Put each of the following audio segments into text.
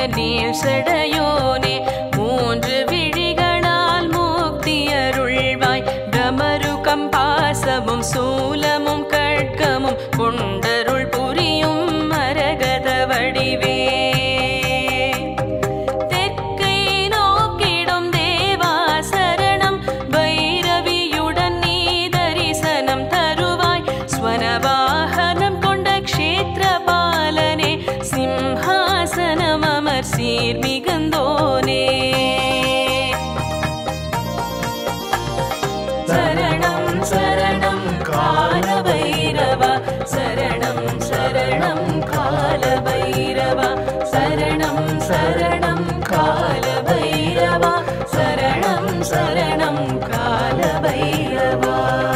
நீள் சடையோனே மூன்று விழிகளால் முக்தியருள்வாய் பிரமருகம் பாசமும் சூலமும் கட்கமும் கொண்டருள் புரியும் மரகத வடிவே தெற்கை நோக்கிடும் தேவா சரணம் பைரவியுடன் நீ தரிசனம் தருவாய் ஸ்வனவாகனம் கொண்ட க்ஷேத்திரபாலனே சிம்ஹாசனம் அமர் சீர் மிகுந்தோனே சரணம் சரணம் கால பைரவா சரணம் சரணம் கால பைரவா சரணம் சரணம் கால பைரவா சரணம் சரணம் கால பைரவா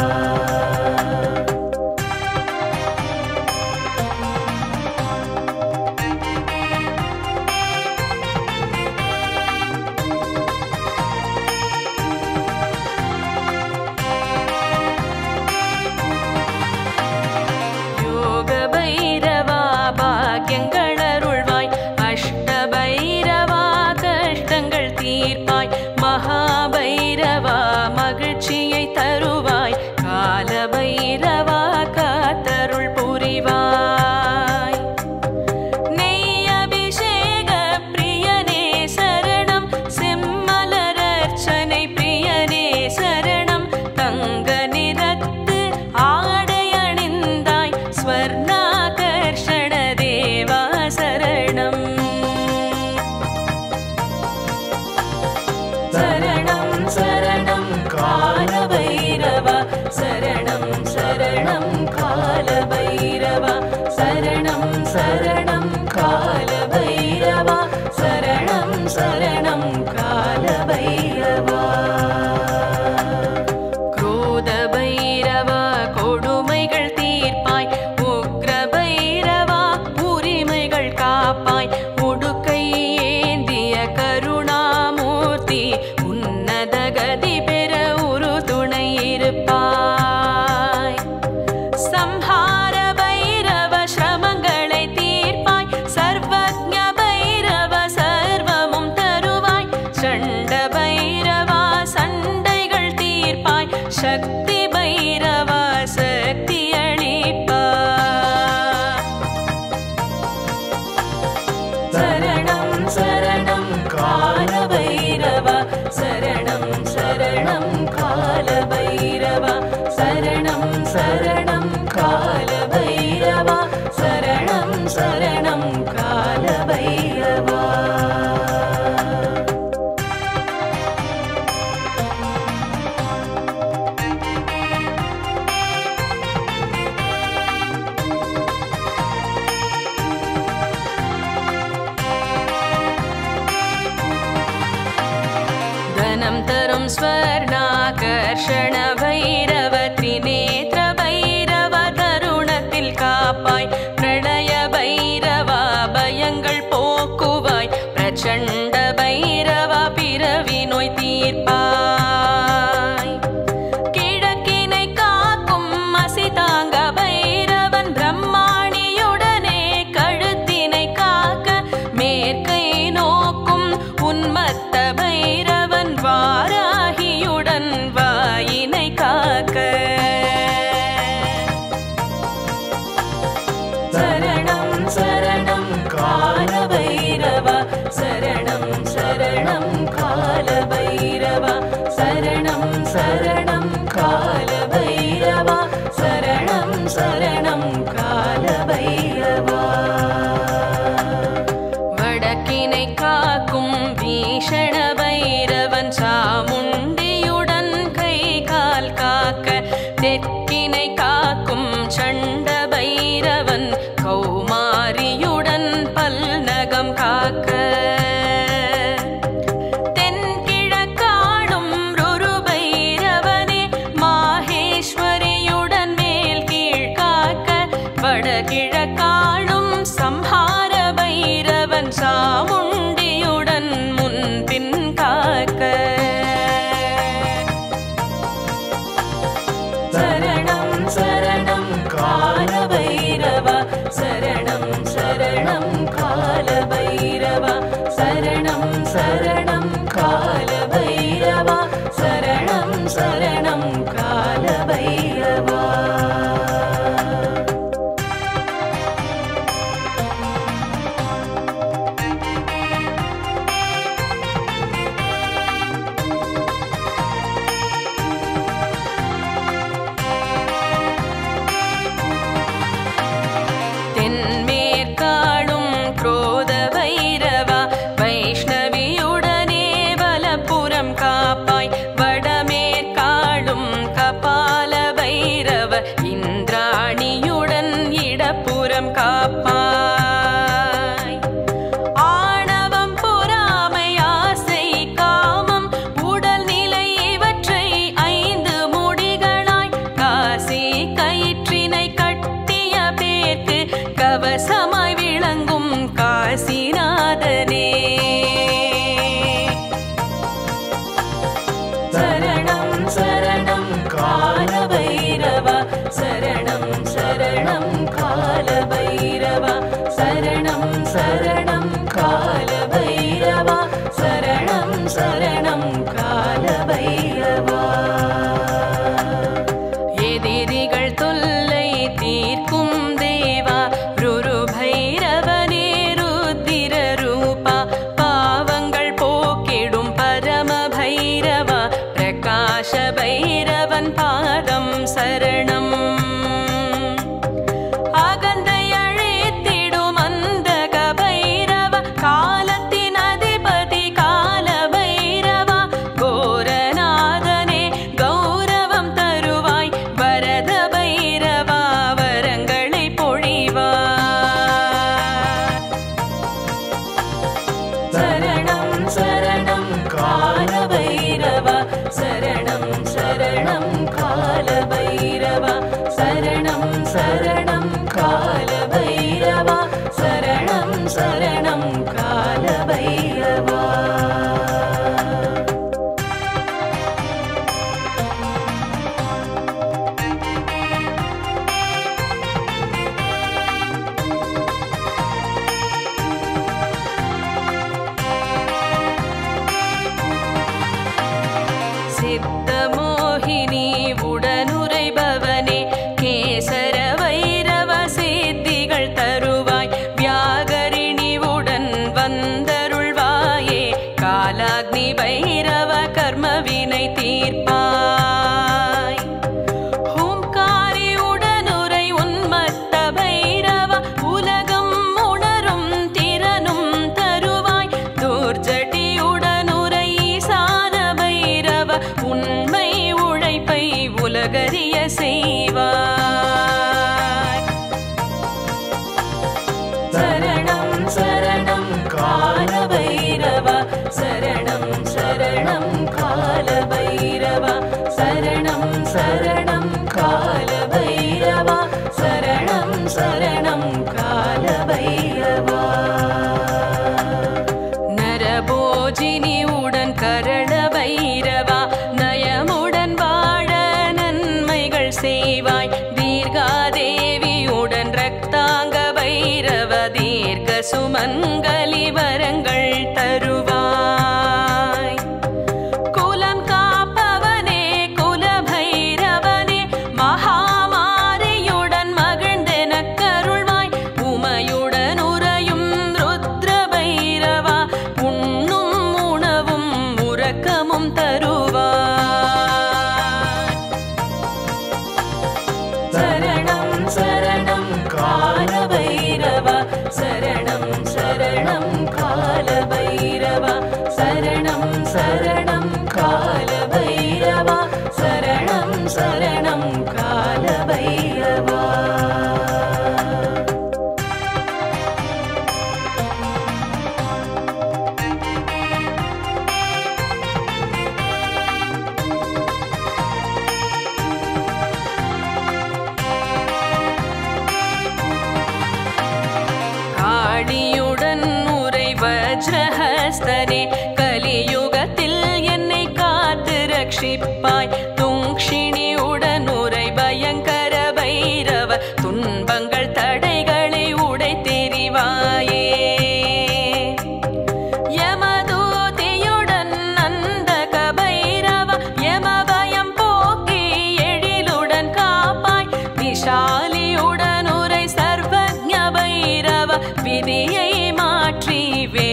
மகாபைரவா மகிழ்ச்சியை தருவாய் கால பைரவா காத்தருள் புரிவாய் நெய் அபிஷேக பிரியனே சரணம் செம்மலரர்ச்சனை பிரியனே சரணம் தங்க நிறத்து ஆடை அணிந்தாய் ஸ்வர்ணாகர்ஷண தேவா சரணம் சரணம் சரணம் கால பைரவா சரணம் சரணம் கால பைரவா சரணம் சரணம் கால பைரவா சரணம் சரணம் கால பைரவா क्रोध பைரவா கொடுமைகள் தீர்ப்பாய் உக்ர பைரவா உரிமைகள் காப்பாய் உடுக்கை ஏந்திய கருணாமூர்த்தி உன்னத கதி பெற ஒரு துணை இருப்பாய் சம்ஹார பைரவ ஸ்ரமங்களை தீர்ப்பாய் சர்வஜ்ஞ பைரவ சர்வமும் தருவாய் சண்ட பைரவா சண்டைகள் தீர்ப்பாய் சக்தி பைரவா சக்தி அளிப்பாய் சரணம் சரணம் கால பைரவா சரணம் சரணம் கால பைரவா சரணம் சரணம் கால பைரவா சரணம் சரணம் கால பைரவா धनं तरुं स्वर्णाकर्षण भैरव त्रिनेत्र भैरव तरुणத்தில் காப்பாய் பிரளய பைரவா பயங்கள் போக்குவாய் பிரச்சண்ட பைரவா பிறவி நோய் தீர்ப்பாய் கிழக்கினை காக்கும் மசிதாங்க பைரவன் பிரம்மாணியுடனே கழுத்தினை காக்க மேற்கை நோக்கும் உன்மத்த பைரவன் வாராகியுடன் வாயினை காக்க சரணம் சரணம் கால பைரவா சரணம் சரணம் கால பைரவா சரணம் சரணம் கால பைரவா சரணம் சரணம் கால பைரவா வடக்கினை காக்கும் பீஷண பைரவன் சாமுண்டியுடன் கை கால் காக்க தெற்கினை காக்கும் சண்ட பைரவன் கௌமாரியுடன் பல்நகம் காக்க தென்கிழக்காடும் ருரு பைரவனே மாஹேஸ்வரியுடன் மேல் கீழ் காக்க வடகிழக்காடும் சம்ஹார பைரவன் சாமுண்டியுடன் முன்பின் காக்க சரணம் சரணம் கால பைரவா சரணம் சரணம் கால பைரவா சரணம் சரணம் கால பைரவா சரணம் சரணம் கால பைரவா. சித்தமோகினி உடனுரைபவனே கேசர வைரவ சித்திகள் தருவாய் வியாகரிணி உடன் வந்தருள்வாயே காலாக்னி பைரவ கர்மவினை தீர்ப்பாய். ஹூம்காரி உடனுரை உன்மத்த பைரவ உலகம் உணரும் திறனும் தருவாய் துர்ஜட்டி உடனுரை ஈசான பைரவ உண்மை உழைப்பை உலகறிய செய்வாய். சரணம் சரணம் கால பைரவா சரணம் சரணம் கால பைரவா சரணம் சரணம் கால பைரவா சரணம் சரணம் கால பைரவா. நரபோஜினி உடன் கரண பைரவா நயமுடன் வாழ நன்மைகள் செய்வாய் தீர்காதேவியுடன் ரக்தாங்க பைரவ தீர்க்க சுமங்கலி வரங்கள் தருவாய். குலம் காப்பவனே குல பைரவனே மகாமாரியுடன் மகிழ்ந்தெனக் கருள்வாய் உமையுடன் உறையும் ருத்ர பைரவா உண்ணும் உணவும் உறக்கமும் தருவாய். சரணம் சரணம் கால பைரவா சரணம் சரணம் கால பைரவா சரணம் சரணம் கால பைரவா சரணம் சரணம் கால பைரவா. காளியுடன் உரை வஜ்ரஹஸ்தனே கலியுகத்தில் என்னை காத்து ரட்சிப்பாய் துங்ஷிணியுடன் உரை பயங்கர பைரவ துன்பங்கள் தடைகளை உடைத்தெறிவாயே. யமதூதியுடன் நந்தக பைரவ யமபயம் போக்கி எழிலுடன் காப்பாய் விஷாலியுடன் உரை சர்வஜ்ஞ பைரவ விதியை மாற்றி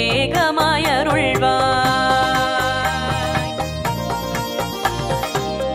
வேகமாயருள்வாய்.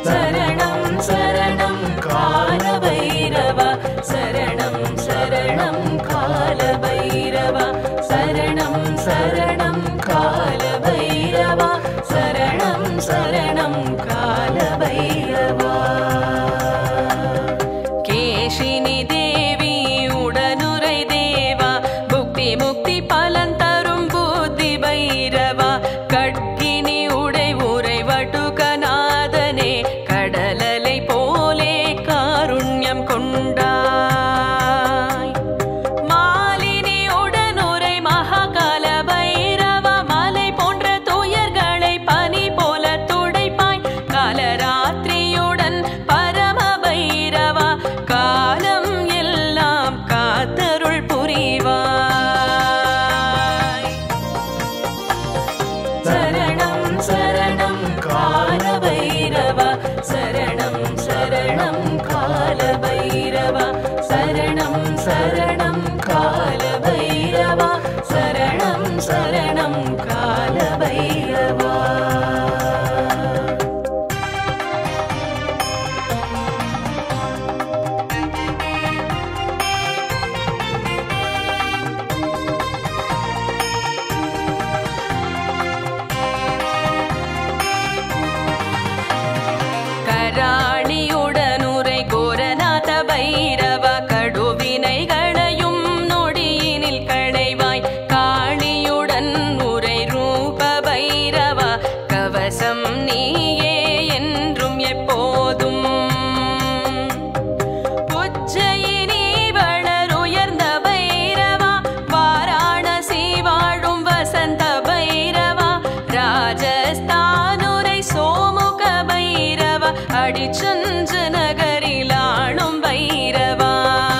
பைரவா ராஜஸ்தானுரை சோமுக பைரவா அடிச்சஞ்சு நகரிலாளும் பைரவா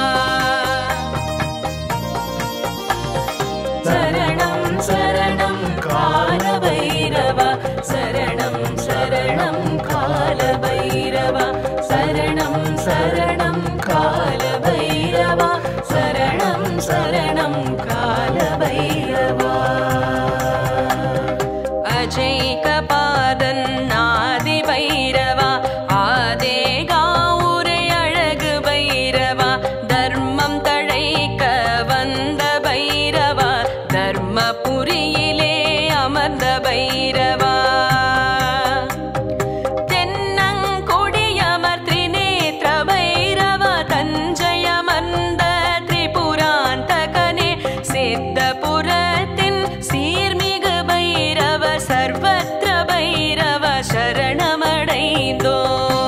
சரணம் சரணம் கால பைரவா சரணம் சரணம் கால பைரவா சரணம் சரணம் கால பைரவா சரணம் சரணம் கால பைரவா அஜைக பாதன் ஆதி பைரவா ஆதே காவுரை அழகு பைரவா தர்மம் தழைக்க வந்த பைரவா தர்மபுரியிலே அமர்ந்த பைரவா தென்னங்கொடியமர் திரிநேத்ர பைரவா தஞ்சையமர்ந்த திரிபுராந்தகனே சித்தபுரத்தின் சீர்மிகு பைரவ சர்வத்ர பைரவ சரணமடைந்தோ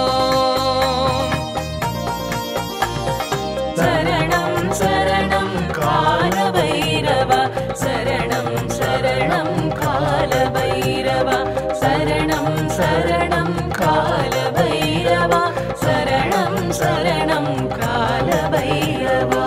சரணம் சரணம் கால பைரவா சரணம் சரணம் கால பைரவா சரணம் சரணம் கால பைரவா சரணம் சரணம் கால பைரவா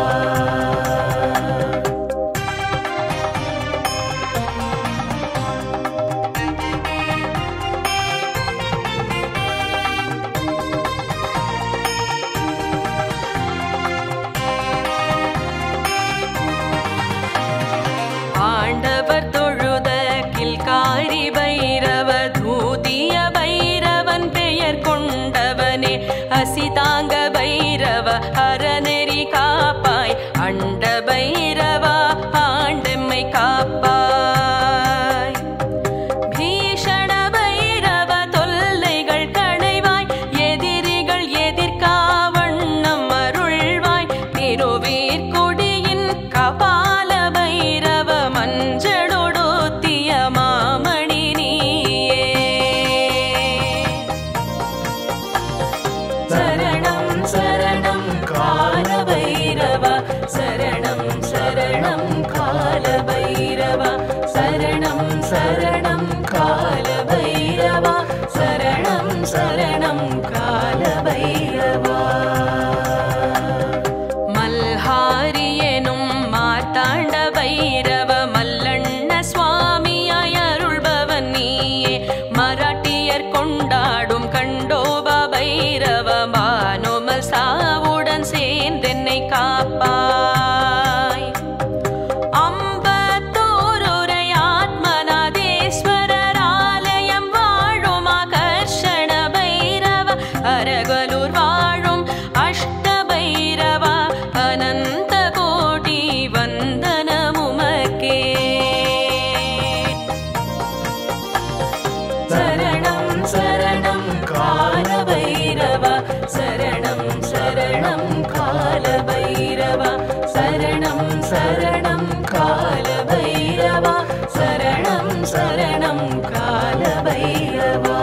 ஆண்டவர் தொழுத கில்காரி பைரவ தூதிய பைரவன் பெயர் கொண்டவனே அசிதாங்க பைரவ அறநெறி காப்பாய் அண்ட பைரவா ஆண்டெம்மை காப்பாய் பீஷண பைரவ தொல்லைகள் களைவாய் எதிரிகள் எதிர்காவண்ணம் அருள்வாய் திருவேற்கொடியின் கபால பைரவ மஞ்சளொடுத்திய மாமணி நீயே சரணம் சரணம் கால பைரவா சரணம் சரணம் கால பைரவா சரணம் சரணம் கால பைரவா சரணம் சரணம் கால பைரவா மல்ஹாரி எனும் மார்த்தாண்ட பைரவ மல்லண்ண சுவாமியாய் அருள்பவன் நீயே மராட்டியர் கொண்டாடும் கண்டோபா பைரவ மானோமல் சாவுடன் சேர்ந்தென்னை காப்பாய் அம்பத்தூருரை ஆத்மநாதேஸ்வரர் ஆலயம் வாழும் ஆகர்ஷண பைரவ அரகலூர் வாழும் அஷ்ட பைரவா அனந்த கோடி வந்தனமுமக்கே சரணம் சரணம் கால பைரவா சரணம் சரணம் கால பைரவா சரணம் சரணம் கால பைரவா சரணம் சரணம் கால பைரவா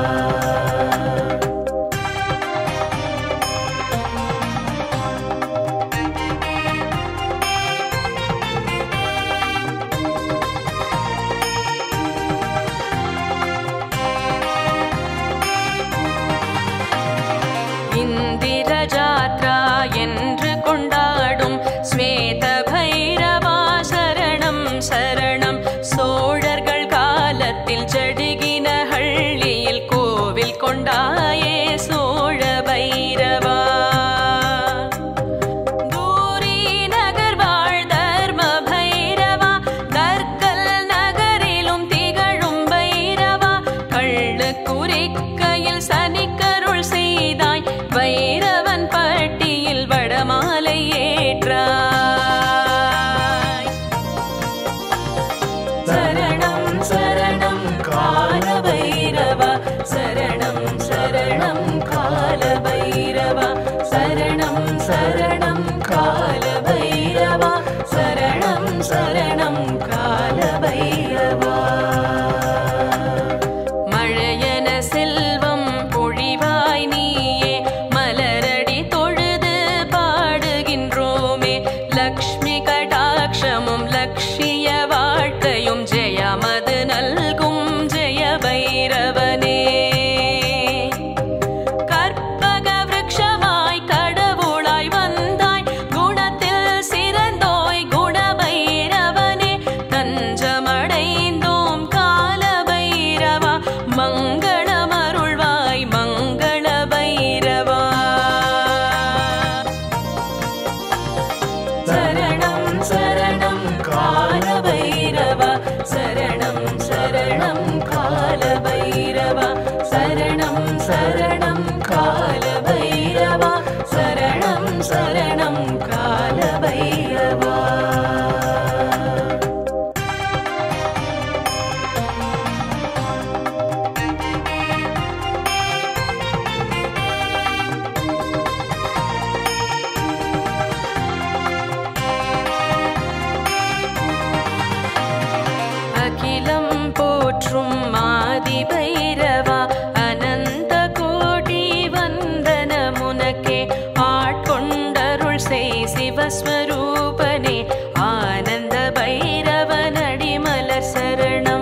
இந்திர ஜாத்ரா என்று கொண்டாடும் ஸ்வேத பைரவா சரணம் சரணம் சோழர்கள் காலத்தில் ஜடிகின ஹள்ளியில் கோவில் கொண்டாயே சோழ பைரவா தூரி நகர் வாழ் தர்ம பைரவா தர்கல் நகரிலும் திகழும் பைரவா கள்ளு குறிக்கையில் சனிக்கருள் செய்தாய் பைரவன் பட்டியில் வடமாலை ஏற்றாய் சரணம் சரணம் கால பைரவா சரணம் சரணம் கால பைரவா சரணம் சரணம் கால பைரவா சரணம் சரணம் கால பைரவா மழையன செல்வ போற்றும் மாதி பைரவா அனந்த கோடி வந்தனமுனக்கே ஆட்கொண்டருள் செய் சிவஸ்வரூபனே ஆனந்த பைரவனடி மலர் சரணம்.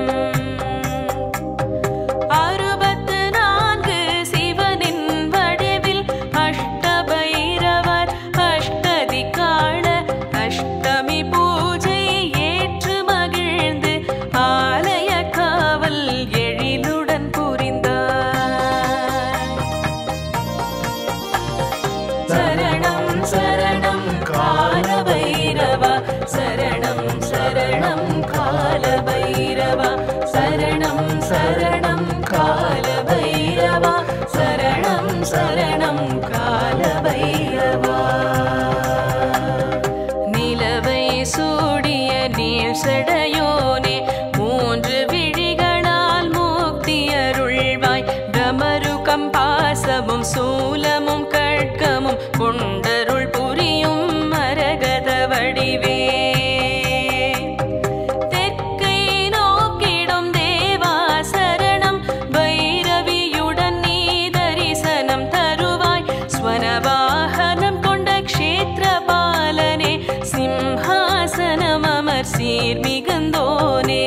64 சிவனின் வடிவில் அஷ்ட பைரவர் அஷ்டதிக்காள அஷ்டமி பூஜை ஏற்று மகிழ்ந்து ஆலய காவல் எழிலுடன் புரிந்தார். சரணம் சரணம் கால பைரவா சரணம் சரணம் கால பைரவா சரணம் சரணம் கால பைரவா சரணம் சரணம் கால பைரவா. நிலவை சூடிய நீர் சடையோனே 3 விழிகளால் முக்தி அருள்வாய் பிரமருகம் பாசமும் சூலமும் கட்கமும் கொண்டருள் புரியும் மரகத வடிவே. தெற்கை நோக்கிடும் தேவா சரணம் பைரவியுடன் நீ தரிசனம் தருவாய் ஸ்வரவாகனம் கொண்ட க்ஷேத்திரபாலனே சிம்ஹாசனம் அமர் சீர் மிகுந்தோனே.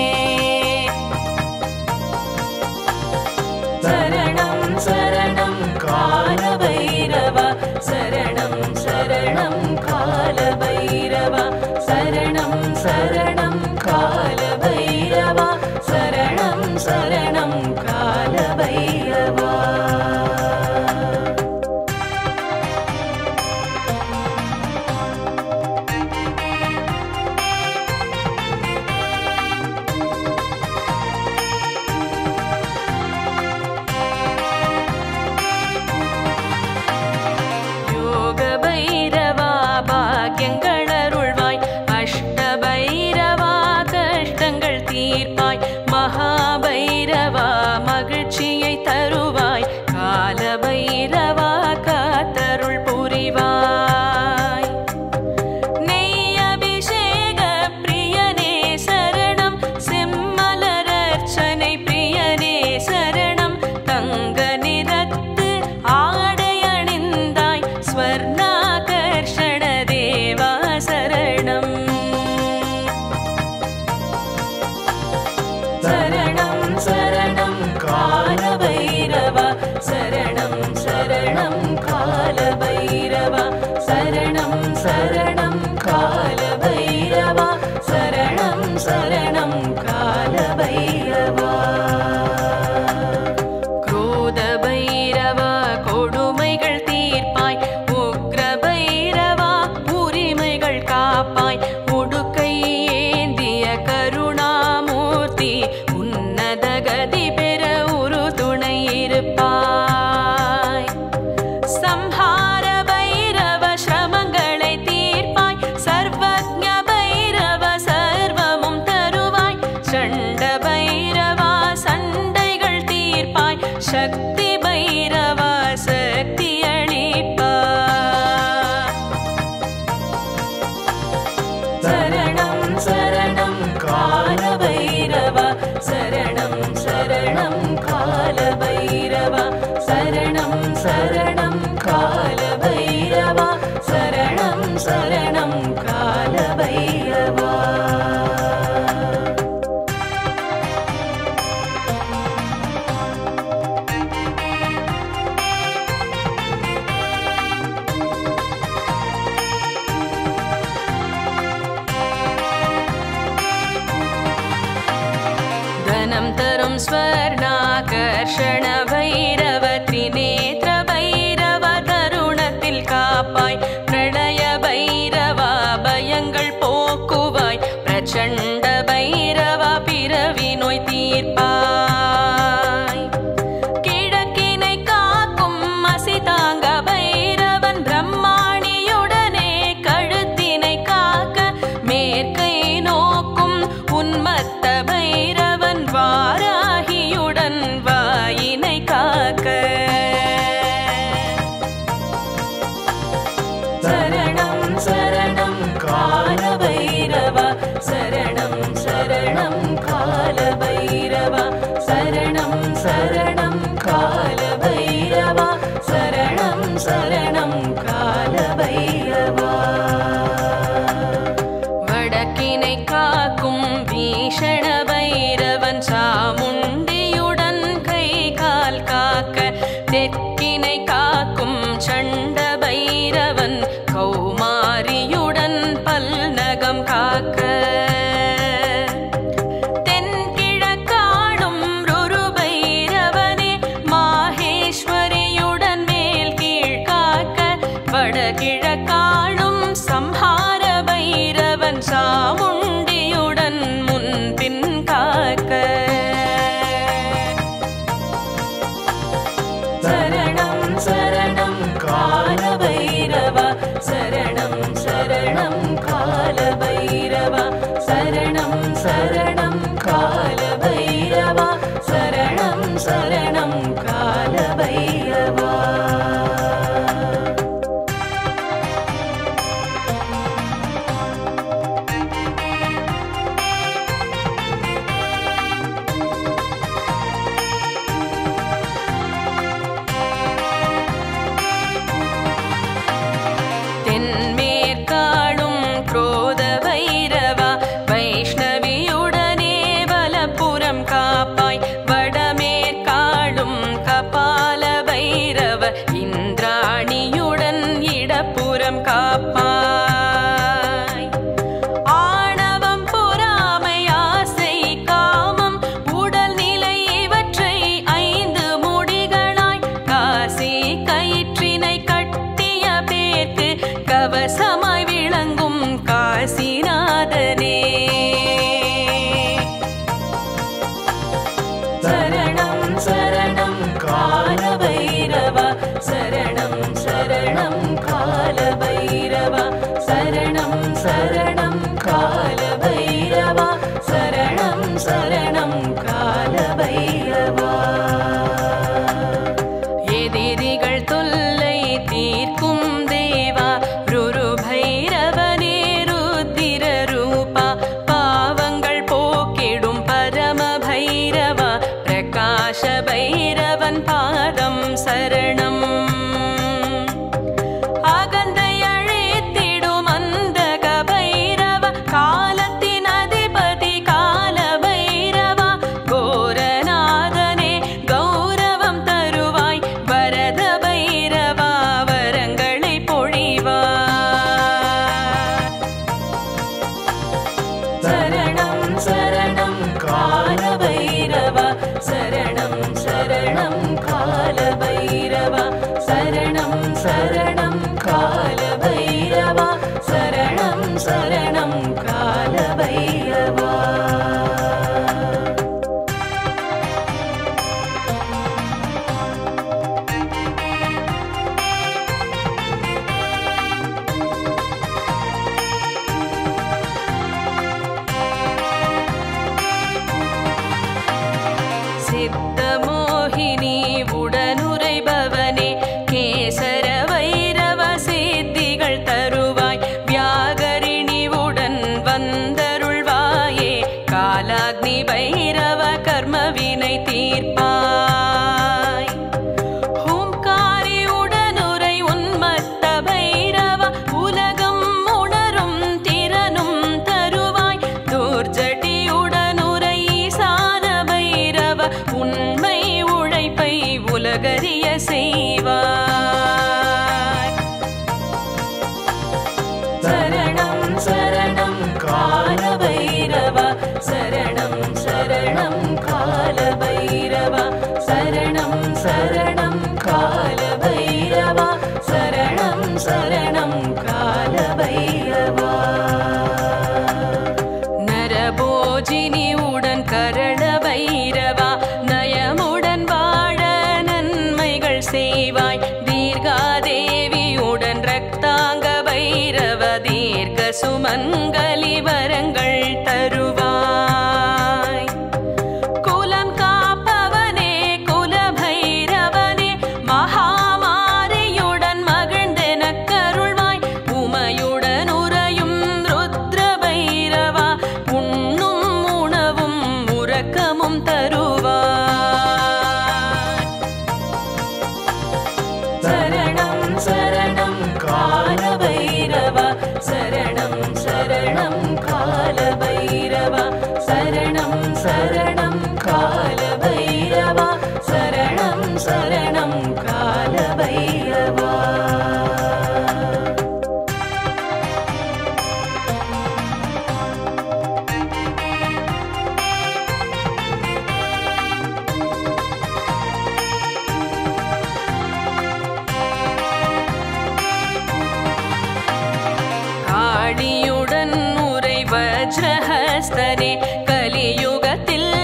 சரணம் சரணம் கால பைரவா சரணம் சரணம் கால பைரவா சரணம் சரணம் கால பைரவா சரணம் சரணம் கால பைரவா. யோக பைரவா பாக்யங்கள் அருள்வாய் அஷ்ட பைரவா கஷ்டங்கள் தீர்ப்பாய் மகாபைரவா மகிழ்ச்சியை தருவாய் கால பைரவா காத்தருள் புரிவாய். நெய் அபிஷேக பிரியனே சரணம் செம்மலரர்ச்சனை பிரியனே சரணம் தங்க நிறத்து ஆடை அணிந்தாய் ஸ்வர்ணாகர்ஷண தேவா சரணம். சரணம் சரணம் கால பைரவா சரணம் சரணம் கால பைரவா சரணம் சரணம் கால பைரவா சரணம் சரணம் கால பைரவா. क्रोध பைரவா கொடுமைகள் தீர்ப்பாய் உக்ர பைரவா உரிமைகள் காப்பாய் உடுக்கை ஏந்திய கருணாமூர்த்தி உன்னத கதி பெற ஒரு துணை இருப்பாய். சம்ஹார பைரவ ஸ்ரமங்களை தீர்ப்பாய் சர்வஜ்ஞ பைரவ சர்வமும் தருவாய் சண்ட பைரவா சண்டைகள் தீர்ப்பாய் சக்தி பைரவா சக்தி அளிப்பாய். சரணம் சரணம் கால பைரவா சரணம் சரணம் கால பைரவா சரணம் சரணம் கால பைரவா சரணம் சரணம் கால பைரவா. தனம் தரும் ஸ்வர்ணாகர்ஷண பைரவ திரிநேத்ர பைரவ தருணத்தில் காப்பாய் பிரளய பைரவா பயங்கள் போக்குவாய் பிரச்சண்ட பைரவா பிறவி நோய் தீர்ப்பாய். கிழக்கினை காக்கும் மசிதாங்க பைரவன் பிரம்மாணியுடனே கழுத்தினை காக்க மேற்கை நோக்கும் உன்மத்த பைரவன் வாராகியுடன் வாயினை காக்க சரணம் சரணம் கால பைரவா சரணம் சரணம் கால பைரவா சரணம் சரணம் கால பைரவா சரணம் சரணம் கால பைரவா தென்மேற்காடும் குரோத பைரவா வைஷ்ணவியுடனே வலப்புறம் காப்பாய் வடமேற்காடும் கபால பைரவ இந்திராணியுடன் இடப்புறம் காப்பாய் ஆணவம் பொறாமை ஆசை காமம் உடல்நிலை இவற்றை 5 முடிகளாய் காசி கயிற்றினை கட்டிய பேர்க்கு கவசமாய் விளங்கும் காசிநாதனே சரணம் சரணம் கால பைரவா சரணம் சரணம் கால பைரவா சரணம் சரணம் கால பைரவா சரணம் சரணம் கால பைரவா எதிரிகள் தொல்லை தீர்க்கும் தேவா ருரு பைரவனே ருத்திர ரூபா பாவங்கள் போக்கிடும் பரம பைரவா பிரகாஷ பைரவன் பாதம் சரணம் அகந்தை அழித்திடும் அந்தக பைரவ காலத்தின் அதிபதி கால பைரவா கோரநாதனே கௌரவம் தருவாய் வரத பைரவா வரங்களை பொழிவாய் சரணம் சரணம் கால பைரவா சரணம் சரணம் கால பைரவா சரணம் சரணம் கால பைரவா சரணம் சரணம் கால பைரவா சித்தமோகினி உடனுரைபவனே கேசர வைரவ சித்திகள் தருவாய் வியாகரிணி உடன் வந்தருள்வாயே காலாக்னி பைரவ கர்மவினை தீர்ப்பாய் ஹூம்காரி உடனுரை உன்மத்த பைரவ உலகம் உணரும் திறனும் தருவாய் துர்ஜடி உடனுரை ஈசான பைரவ உண்மை உழைப்பை உலகறிய செய்வாய் சரணம் சரணம் கால பைரவா சரணம் சரணம் கால பைரவா சரணம் சரணம் கால பைரவா சரணம் சரணம் கால பைரவா நரபோஜினி உடன் கரண பைரவா நயமுடன் வாழ நன்மைகள் செய்வாய் தீர்காதேவியுடன் ரக்தாங்க பைரவ தீர்க்க சுமங்கலி வரங்கள் தருவாய் குலம் காப்பவனே குல பைரவனே மகாமாரியுடன் மகிழ்ந்தெனக் கருள்வாய் உமையுடன் உறையும் ருத்ர பைரவா உண்ணும் உணவும் உறக்கமும் தருவாய் சரணம் சரணம் கால பைரவா சரணம் சரணம் கால பைரவா சரணம் சரணம் கால பைரவா சரணம் சரணம் கால பைரவா காளியுடன் உரை வஜ்ரஹஸ்தனே கலியுகத்தில்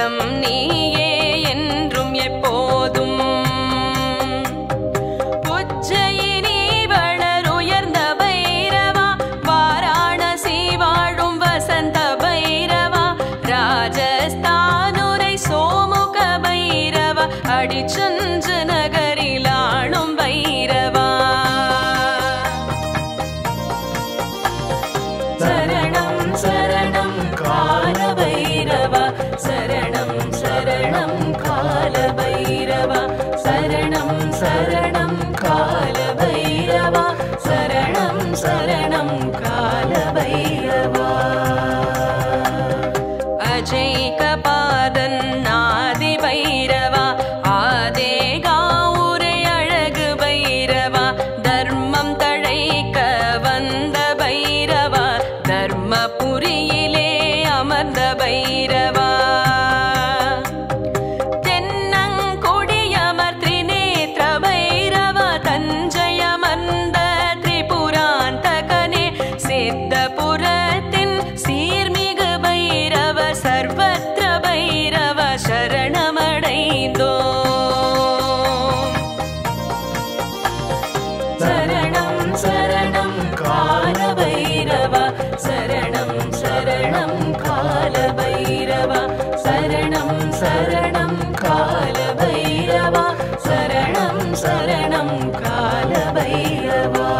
வரம் நீயே என்றும் எப்போதும். உஜ்ஜயினி வளர் உயர்ந்த பைரவா, வாராணசி வாழும் வசந்த பைரவா, ராஜஸ்தானுரை சோமுக பைரவா, அடிச்சஞ்சு நகரில் ஆளும் பைரவா. சரணம் சரணம் கால பைரவா, சரணம் சரணம் கால பைரவா, சரணம் சரணம் கால பைரவா, சரணம் சரணம் கால பைரவா. அஜைக பாதன் ஆதி பைரவா, ஆதே காவுரை அழகு பைரவா, தர்மம் தழைக்க வந்த பைரவா, தர்மபுரியிலே அமர்ந்த பைரவா. தென்னங்கொடியமர் திரிநேத்ர பைரவா, தஞ்சையமர்ந்த திரிபுராந்தகனே, சித்தபுரத்தின் சீர்மிகு பைரவ, சர்வத்ர பைரவ சரணமடைந்தோ. சரணம் சரணம் கால பைரவா, சரணம் சரணம் கால பைரவா, சரணம் சரணம் கால பைரவா, சரணம் சரணம் கால பைரவா.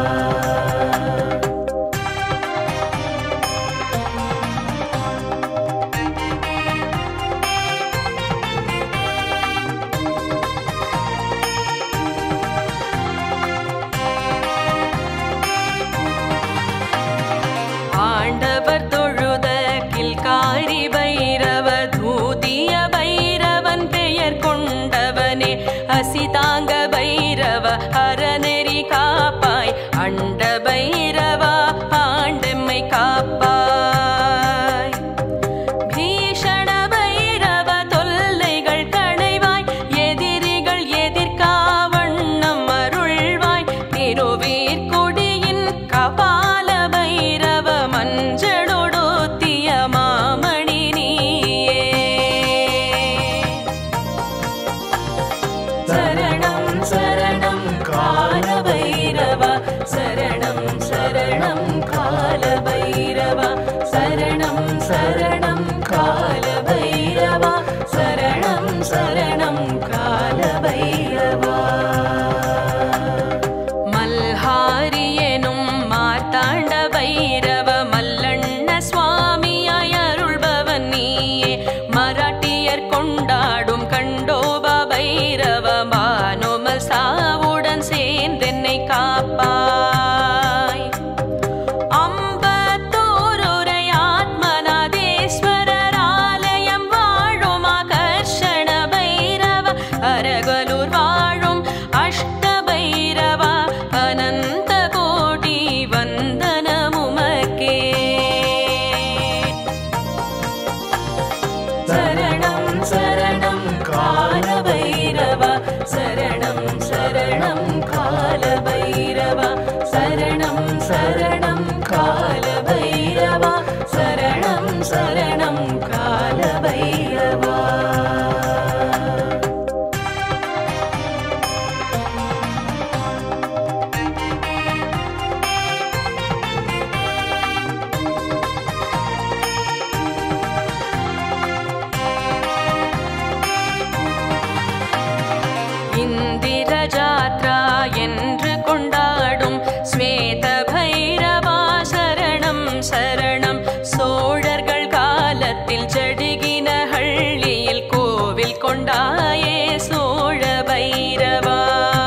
ஆண்டவர் தொழுத கில்காரி பைரவ, தூதிய பைரவன் பெயர் கொண்டவனே, அசிதாங்க பைரவ அறநெறி காப்பாய், அண்ட பைரவா ஆண்டெம்மை காப்பாய். பீஷண பைரவ தொல்லைகள் களைவாய், எதிரிகள் எதிர்க்கா வண்ணம் அருள்வாய், திருவீர்குடியின் கபால பைரவ, மஞ்சளொடுத்திய மாமணி நீயே. சரணம் சரணம் கால பைரவா, சரணம் சரணம் கால பைரவா, சரணம் சரணம் கால பைரவா, சரணம் சரணம் கால பைரவா. மல்ஹாரி எனும் மார்த்தாண்ட பைரவ, மல்லண்ண சுவாமியாய் அருள்பவன் நீயே, மராட்டியர் கொண்டாடும் கண்டோப பைரவ, பானுமல் சாவுடன் சேர்ந்தென்னை காப்பாய். அம்பத்தூருரை ஆத்மநாதேஸ்வரர் ஆலயம் வாழும் ஆகர்ஷண பைரவ, அரகலூர் வாழும் அஷ்ட பைரவா, அனந்த கோடி வந்தனமுமக்கே. சரணம் சரணம் கால பைரவா, சரணம் சரணம் கால பைரவா, சரணம் சரணம் கால பைரவா, சரணம் சரணம் கால பைரவா. இந்திர ஜாத்ரா என்று கொண்டாடும் ஸ்வேத பைரவா, சரணம் சரணம். சோழர்கள் காலத்தில் ஜடிகின ஹள்ளியில் கோவில் கொண்டாயே சோழ பைரவா.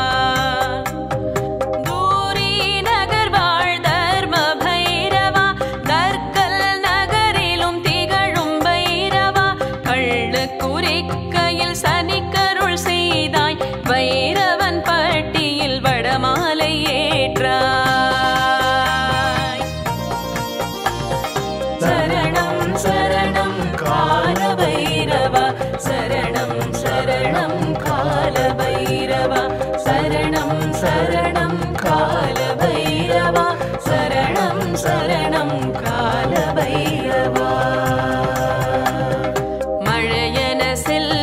தூரி நகர் வாழ் தர்ம பைரவா, தர்கல் நகரிலும் திகழும் பைரவா, கள்ளு குறிக்கையில் சனிக்கருள் செய்தாய், பைரவன் பட்டியில் வடமாலை ஏற்றாய். சரணம் சரணம் கால பைரவா, சரணம் சரணம் கால பைரவா, சரணம் சரணம் கால பைரவா, சரணம் சரணம் கால பைரவா. மழைய செல்வ